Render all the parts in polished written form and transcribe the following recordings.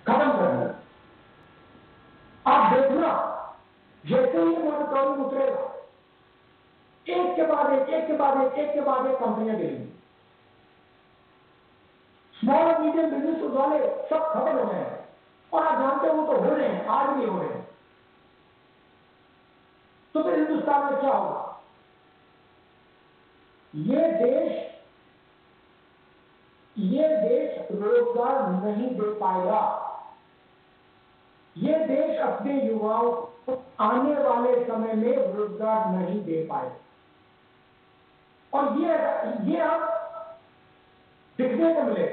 खत्म करना। आप देखना जैसे ही मॉनिटरिंग उतरेगा, एक के बाद एक, एक के बाद एक, एक के बाद एक कंपनियां गिरेंगी। स्मॉल और मीडियम बिजनेस वाले सब खत्म हो गए हैं, और आप जानते हो वो तो हो रहे हैं, आज भी हो रहे हैं। तो फिर हिंदुस्तान में क्या होगा? ये देश रोजगार नहीं दे पाएगा। ये देश अपने युवाओं को आने वाले समय में रोजगार नहीं दे पाएगा। और ये अब दिखने को मिले।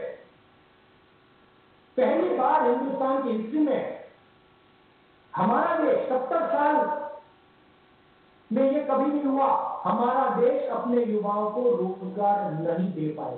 पहली बार हिंदुस्तान की हिस्ट्री में हमारा देश 70 साल में ये कभी नहीं हुआ, हमारा देश अपने युवाओं को रोजगार नहीं दे पाए।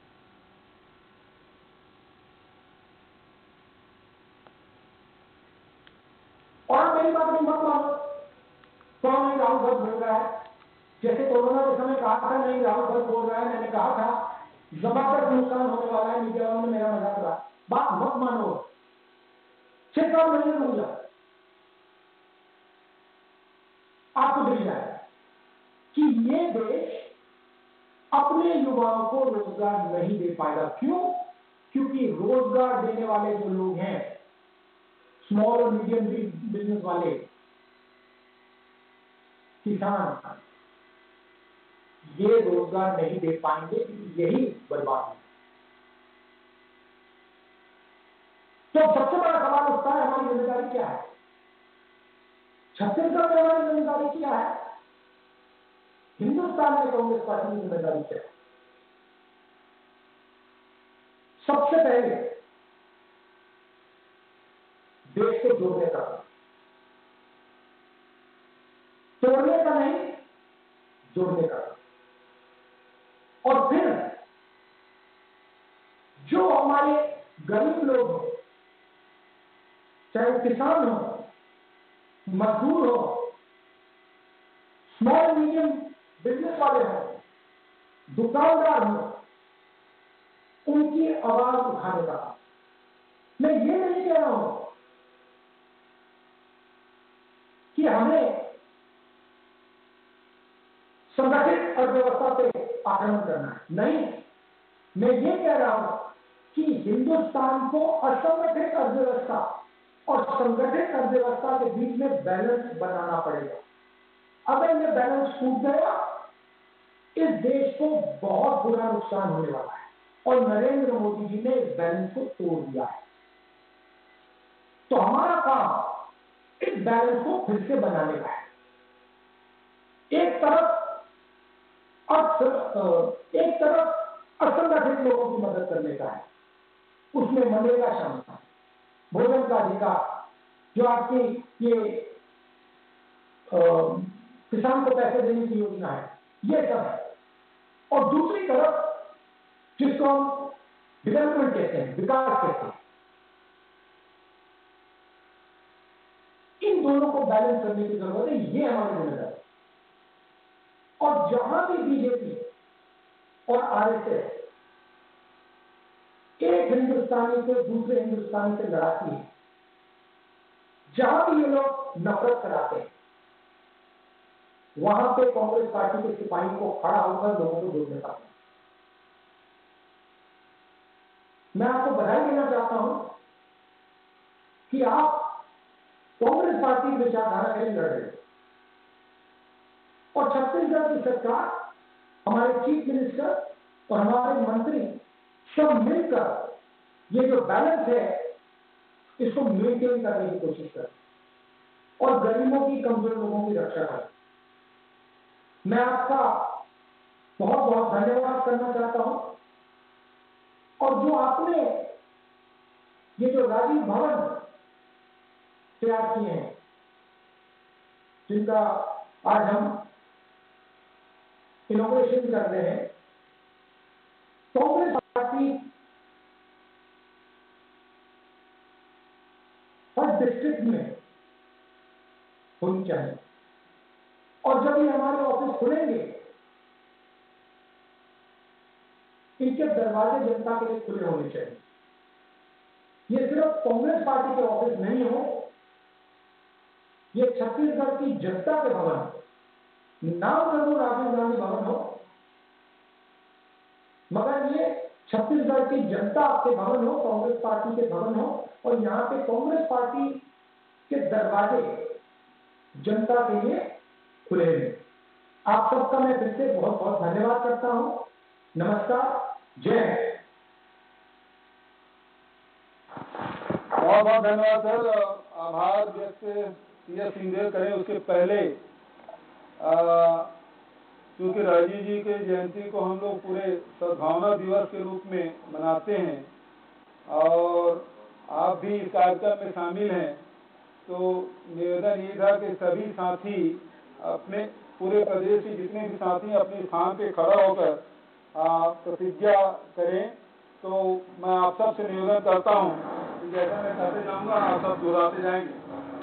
और मेरी बात नहीं मत मानो, कौन नहीं राहुल भट्ट बोल रहा है, जैसे कोरोना के समय कहा था नहीं राहुल भट्ट बोल रहा है, मैंने कहा था जबरदस्त नुकसान होने वाला है, मीडिया वालों ने मेरा मजाक उड़ाया। बात मत मानो, 6 साल महीने रुक जाए, आपको दिख जाए कि ये देश अपने युवाओं को रोजगार नहीं दे पाएगा। क्यों? क्योंकि रोजगार देने वाले जो लोग हैं, स्मॉल और मीडियम बिजनेस वाले, किसान, ये रोजगार नहीं दे पाएंगे, यही बर्बाद है। तो सबसे बड़ा सवाल उठता है, हमारी जिम्मेदारी क्या है? छत्तीसगढ़ में हमारी जिम्मेदारी क्या है? हिंदुस्तान में कांग्रेस पार्टी की जिम्मेदारी क्या है? सबसे पहले देश को जोड़ने का, तोड़ने का नहीं, जोड़ने का। और फिर जो हमारे गरीब लोग हो, चाहे किसान हो, मजदूर हो, स्मॉल मीडियम बिजनेस वाले हो, दुकानदार हो, उनकी आवाज उठाने का। मैं ये नहीं कह रहा हूं कि हमें संगठित अर्थव्यवस्था पे आक्रमण करना है, नहीं। मैं ये कह रहा हूं कि हिंदुस्तान को असंगठित अर्थव्यवस्था और संगठित अर्थव्यवस्था के बीच में बैलेंस बनाना पड़ेगा। अगर ये बैलेंस टूट गया, इस देश को बहुत बुरा नुकसान होने वाला है, और नरेंद्र मोदी जी ने इस बैलेंस को तोड़ दिया है। तो हमारा काम इस बैलेंस को फिर से बनाने का है। एक तरफ असंगठित लोगों की मदद करने का है, उसमें मनरेगा शामिल है, भोजन का अधिकार, जो आपकी ये किसान को पैसे देने की योजना है, ये सब है। और दूसरी तरफ जिसको हम डेवलपमेंट कहते हैं, विकास कहते हैं, इन दोनों को बैलेंस करने की जरूरत है। ये हमारी जिम्मेदारी है। और जहां भी बीजेपी और आरएसएस एक हिंदुस्तानी को दूसरे हिंदुस्तानी से लड़ाती है, जहां भी ये लोग नफरत कराते हैं, वहां पे कांग्रेस पार्टी के सिपाही को खड़ा होकर लोगों को जोड़ने का। मैं आपको बधाई देना चाहता हूं कि आप कांग्रेस पार्टी की विचारधारा के लिए लड़ रहे हैं, और छत्तीसगढ़ की सरकार, हमारे चीफ मिनिस्टर और हमारे मंत्री सब मिलकर ये जो बैलेंस है इसको मेंटेन करने की कोशिश करें और गरीबों की, कमजोर लोगों की रक्षा करें। मैं आपका बहुत बहुत धन्यवाद करना चाहता हूं। और जो आपने ये जो राजीव भवन तैयार किए हैं, जिनका आज हम इनॉग्रेशन कर रहे हैं, कांग्रेस पार्टी हर डिस्ट्रिक्ट में होनी चाहिए। और जब ये हमारे ऑफिस खुलेंगे, इनके दरवाजे जनता के लिए खुले होने चाहिए। ये सिर्फ कांग्रेस पार्टी के ऑफिस नहीं हो, ये छत्तीसगढ़ की जनता के भवन, नाम जरूर राजीव गांधी भवन हो, मगर ये छत्तीसगढ़ की जनता के भवन हो, कांग्रेस पार्टी के भवन हो, और यहाँ पे कांग्रेस पार्टी के दरवाजे जनता के लिए खुले हैं। आप सबका मैं फिर से बहुत बहुत धन्यवाद करता हूं। नमस्कार, जय हिंद। बहुत बहुत धन्यवाद सर। आभार व्यक्त टीएस सिंहदेव करें उसके पहले क्योंकि राजीव जी के जयंती को हम लोग पूरे सद्भावना दिवस के रूप में मनाते हैं और आप भी इस कार्यक्रम में शामिल हैं, तो निवेदन ये था कि सभी साथी अपने पूरे प्रदेश के जितने भी साथी अपने स्थान पे खड़ा होकर प्रतिज्ञा करें। तो मैं आप सबसे निवेदन करता हूं कि जैसा मैं करते जाऊंगा आप सब दोहराते जाएंगे।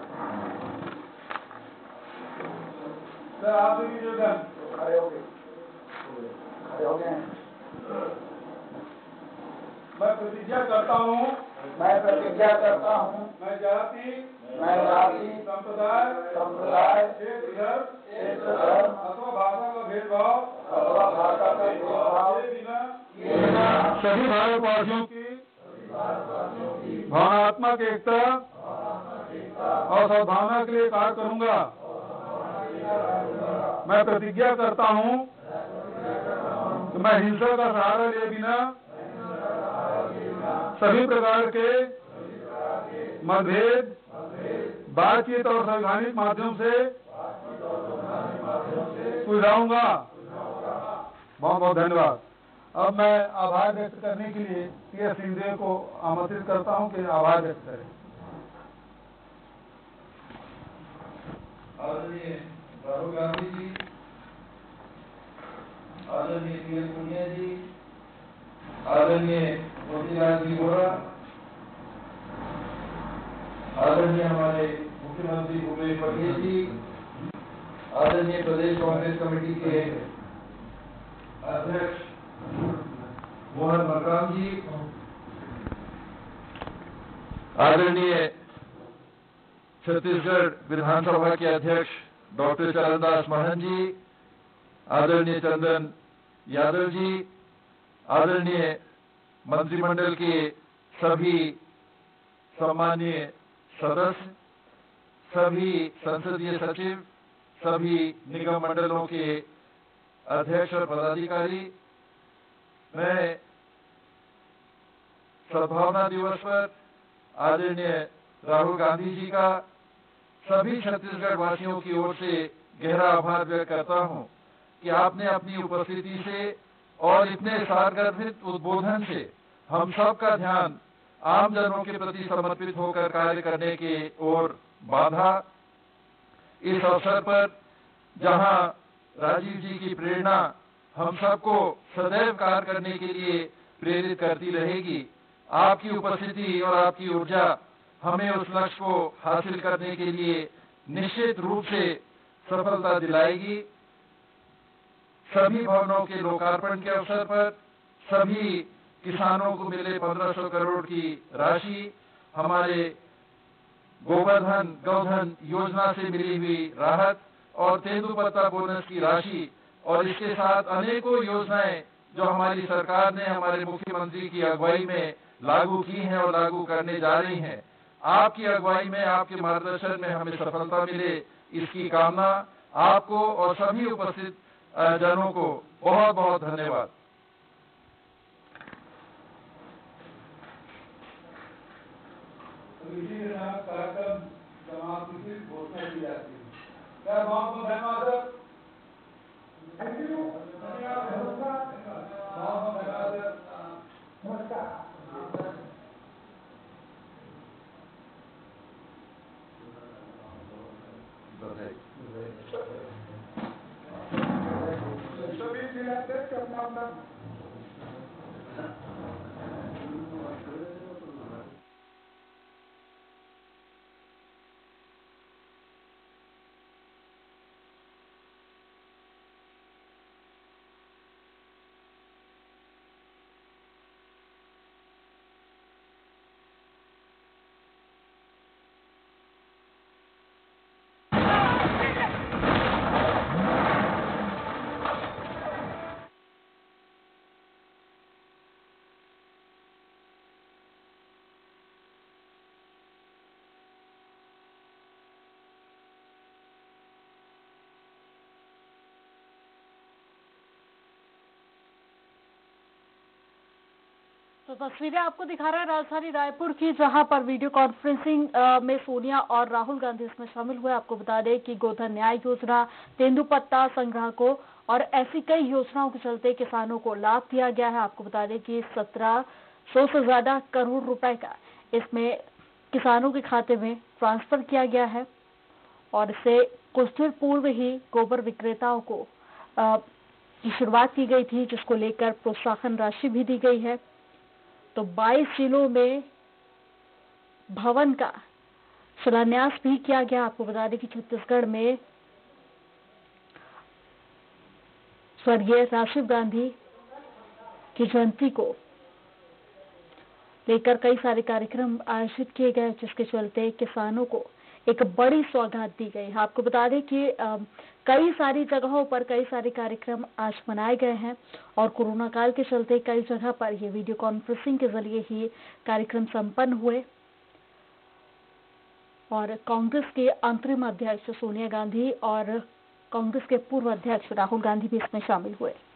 सर आपसे भी निवेदन, खड़े हो गए। मैं प्रतिज्ञा करता हूँ, मैं जाति संप्रदाय क्षेत्र धर्म अथवा भाषा का भेदभाव बिना सभी भारतवासियों की भावनात्मक एकता और सद्भावना के लिए कार्य करूंगा। मैं प्रतिज्ञा करता हूँ कि मैं हिंसा का सहारा लिए बिना सभी प्रकार के मतभेद बातचीत और संवैधानिक माध्यम से सुलझाऊंगा। बहुत बहुत धन्यवाद। अब मैं आभार व्यक्त करने के लिए टीएस सिंहदेव को आमंत्रित करता हूं कि आभार व्यक्त करें। आदरणीय राहुल गांधी जी, आदरणीय पीएल पुनिया जी, आदरणीय मोतीलाल जी वोरा, आदरणीय हमारे मुख्यमंत्री भूपेश बघेल जी, आदरणीय प्रदेश कांग्रेस कमेटी के अध्यक्ष मोहन मरकाम जी, आदरणीय छत्तीसगढ़ विधानसभा के अध्यक्ष डॉक्टर चरणदास महंत जी, आदरणीय चंदन यादव जी, आदरणीय मंत्रिमंडल के सभी सम्मानीय सदस्य, सभी संसदीय सचिव, सभी निगम मंडलों के अध्यक्ष और पदाधिकारी, मैं सद्भावना दिवस पर आदरणीय राहुल गांधी जी का सभी छत्तीसगढ़ वासियों की ओर से गहरा आभार व्यक्त करता हूं कि आपने अपनी उपस्थिति से और इतने सारगर्भित उद्बोधन से हम सब का ध्यान आम जनों के प्रति समर्पित होकर कार्य करने की ओर बांधा। इस अवसर पर जहां राजीव जी की प्रेरणा हम सबको सदैव कार्य करने के लिए प्रेरित करती रहेगी, आपकी उपस्थिति और आपकी ऊर्जा हमें उस लक्ष्य को हासिल करने के लिए निश्चित रूप से सफलता दिलाएगी। सभी भवनों के लोकार्पण के अवसर पर सभी किसानों को मिले 1500 करोड़ की राशि, हमारे गोवर्धन गौधन योजना से मिली हुई राहत और तेंदुपत्ता बोनस की राशि और इसके साथ अनेकों योजनाएं जो हमारी सरकार ने हमारे मुख्यमंत्री की अगुवाई में लागू की हैं और लागू करने जा रही हैं, आपकी अगुवाई में, आपके मार्गदर्शन में हमें सफलता मिले, इसकी कामना आपको और सभी उपस्थित जनों को बहुत बहुत धन्यवाद। इसी के साथ कार्यक्रम समाप्ति की घोषणा की जाती है। क्या बहुत बहुत धन्यवाद। Thank you. नमस्कार। बहुत धन्यवाद। नमस्कार। सभी जिला से अपना तो तस्वीरें आपको दिखा रहे हैं राजधानी रायपुर की, जहां पर वीडियो कॉन्फ्रेंसिंग में सोनिया और राहुल गांधी इसमें शामिल हुए। आपको बता दें कि गोधन न्याय योजना, तेंदुपत्ता संग्राहकों और ऐसी कई योजनाओं के चलते किसानों को लाभ दिया गया है। आपको बता दें कि 1700 से ज्यादा करोड़ रुपए का इसमें किसानों के खाते में ट्रांसफर किया गया है और इससे कुछ दिन पूर्व ही गोबर विक्रेताओं को की शुरुआत की गई थी, जिसको लेकर प्रोत्साहन राशि भी दी गई है। तो 22 जिलों में भवन का शिलान्यास भी किया गया। आपको बता दें कि छत्तीसगढ़ में स्वर्गीय राजीव गांधी की जयंती को लेकर कई सारे कार्यक्रम आयोजित किए गए, जिसके चलते किसानों को एक बड़ी सौगात दी गई है। आपको बता दें कि कई सारी जगहों पर कई सारे कार्यक्रम आज मनाए गए हैं और कोरोना काल के चलते कई जगह पर ये वीडियो कॉन्फ्रेंसिंग के जरिए ही कार्यक्रम संपन्न हुए और कांग्रेस के अंतरिम अध्यक्ष सोनिया गांधी और कांग्रेस के पूर्व अध्यक्ष राहुल गांधी भी इसमें शामिल हुए।